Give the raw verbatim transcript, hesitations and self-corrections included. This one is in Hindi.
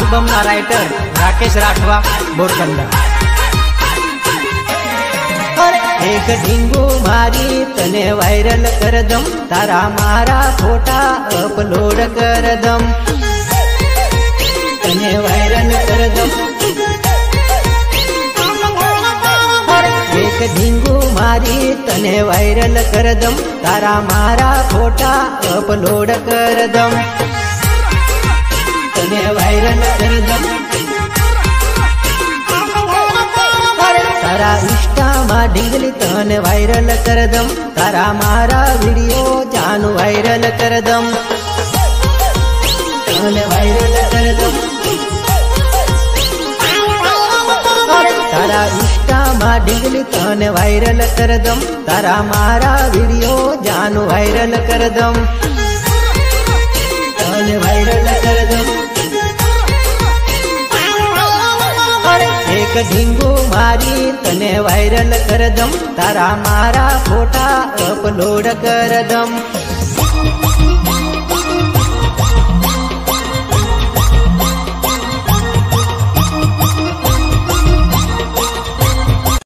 आल्बम ना राइटर राकेश राठवा बोरकंदा। एक ढींगू मारी तने वायरल कर दम, तारा मारा फोटा अपलोड कर दम, तने वायरल कर दम। एक ढींगू मारी तने वायरल कर दम, तारा मारा फोटा अपलोड कर दम, तने वायरल कर दम। तारा इंस्टा मा ढींगली तने वायरल कर दम, तारा मारा वीडियो जानू वायरल कर दम, तने वायरल कर दम। तारा इंस्टा मा ढींगली तने वायरल कर दम, तारा मारा वीडियो जानू वायरल कर दम, तने वायरल कर दम। एक ढींगू मारी तने वायरल कर दम, तारा मारा फोटा अपलोड कर दम।